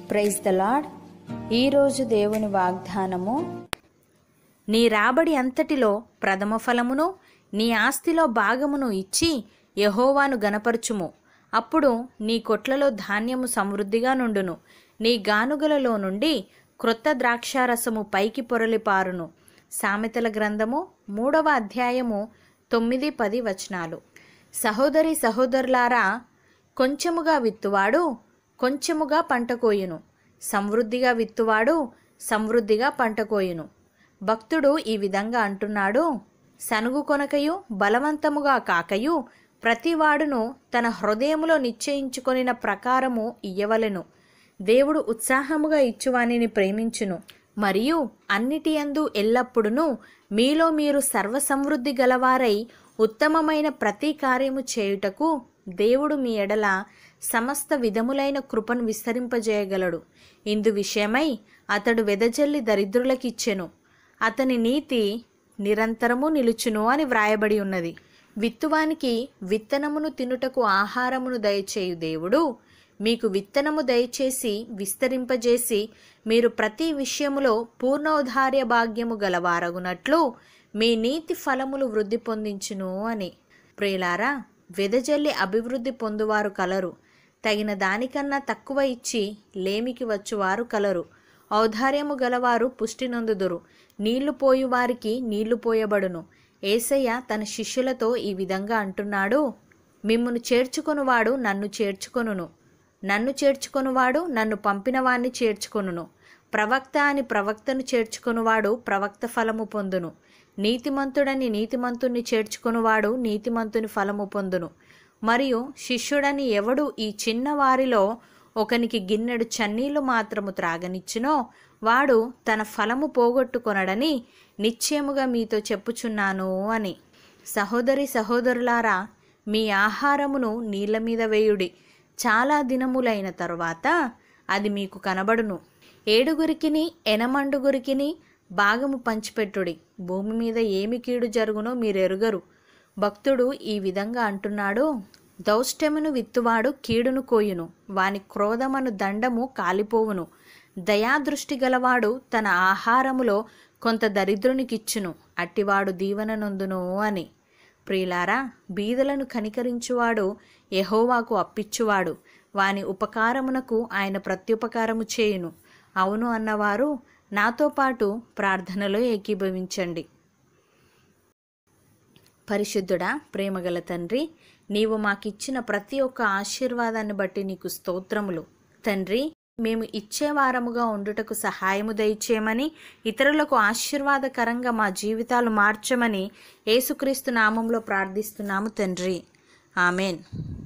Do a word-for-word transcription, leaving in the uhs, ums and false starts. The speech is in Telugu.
Praise the lord. ఈరోజు దేవుని వాగ్దానము, నీ రాబడి అంతటిలో ప్రథమ ఫలమును నీ ఆస్తిలో భాగమును ఇచ్చి యెహోవాను గనపరచుము. అప్పుడు నీ కొట్లలో ధాన్యము సమృద్ధిగా నుండును, నీ గానుగలలో నుండి క్రొత్త ద్రాక్షారసము పైకి పొరలిపారును. సామెతల గ్రంథము మూడవ అధ్యాయము తొమ్మిది పది వచనాలు. సహోదరి సహోదరులారా, కొంచెముగా విత్తువాడు కొంచెముగా పంట కోయును, సమృద్ధిగా విత్తువాడు సమృద్ధిగా పంట కోయును. భక్తుడు ఈ విధంగా అంటున్నాడు, సనుగు కొనకయు బలవంతముగా కాకయు ప్రతివాడును తన హృదయములో నిశ్చయించుకొనిన ప్రకారము ఇయ్యవలెను. దేవుడు ఉత్సాహముగా ఇచ్చువానిని ప్రేమించును, మరియు అన్నిటి యందు ఎల్లప్పుడును మీలో మీరు సర్వసమృద్ధి గలవారై ఉత్తమమైన ప్రతి కార్యము చేయుటకు దేవుడు మీ ఎడల సమస్త విధములైన కృపను విస్తరింపజేయగలడు. ఇందు విషయమై అతడు వెదజల్లి దరిద్రులకిచ్చెను, అతని నీతి నిరంతరము నిలుచును అని వ్రాయబడి ఉన్నది. విత్తువానికి విత్తనమును తినుటకు ఆహారమును దయచేయు దేవుడు మీకు విత్తనము దయచేసి విస్తరింపజేసి మీరు ప్రతి విషయములో పూర్ణోద్ధార్య భాగ్యము గలవారగునట్లు మీ నీతి ఫలములు వృద్ధి పొందించును అని. ప్రియులారా, వెదజల్లి అభివృద్ధి పొందువారు కలరు, తగిన దానికన్నా తక్కువ ఇచ్చి లేమికి వచ్చువారు కలరు. ఔదార్యము గలవారు పుష్టి నొందుదురు, నీళ్లు పోయు వారికి నీళ్లు పోయబడును. యేసయ్య తన శిష్యులతో ఈ విధంగా అంటున్నాడు, మిమ్మును చేర్చుకొనువాడు నన్ను చేర్చుకొనును, నన్ను చేర్చుకొనువాడు నన్ను పంపిన వాణ్ణి చేర్చుకొనును. ప్రవక్త అని ప్రవక్తను చేర్చుకొనువాడు ప్రవక్త ఫలము పొందును. నీతిమంతుడని నీతిమంతుణ్ణి చేర్చుకొనువాడు నీతిమంతుని ఫలము పొందును. మరియు శిష్యుడని ఎవడు ఈ చిన్న వారిలో ఒకనికి గిన్నెడు చన్నీళ్లు మాత్రము త్రాగనిచ్చునో వాడు తన ఫలము పోగొట్టుకొనడని నిశ్చయముగా మీతో చెప్పుచున్నాను అని. సహోదరి సహోదరులారా, మీ ఆహారమును నీళ్ల మీద వేయుడి, చాలా దినములైన తరువాత అది మీకు కనబడును. ఏడుగురికిని ఎనమండుగురికిని భాగము పంచిపెట్టుడి, భూమి మీద ఏమి కీడు జరుగునో మీరెరుగరు. భక్తుడు ఈ విధంగా అంటున్నాడు, దౌష్టమును విత్తువాడు కీడును కోయును, వాని క్రోధమను దండము కాలిపోవును. దయాదృష్టి గలవాడు తన ఆహారములో కొంత దరిద్రునికిచ్చును, అట్టివాడు దీవెన నొందును అని. ప్రియులారా, బీదలను కనికరించువాడు యెహోవాకు అప్పిచ్చువాడు, వాని ఉపకారమునకు ఆయన ప్రత్యుపకారము చేయును. అవును అన్నవారు నాతో పాటు ప్రార్థనలో ఏకీభవించండి. పరిశుద్ధుడా, ప్రేమగల తండ్రి, నీవు మాకిచ్చిన ప్రతి ఒక్క ఆశీర్వాదాన్ని బట్టి నీకు స్తోత్రములు. తండ్రి, మేము ఇచ్చేవారముగా ఉండుటకు సహాయము దయచేయమని, ఇతరులకు ఆశీర్వాదకరంగా మా జీవితాలు మార్చమని యేసుక్రీస్తు నామంలో ప్రార్థిస్తున్నాము తండ్రి. ఆమెన్.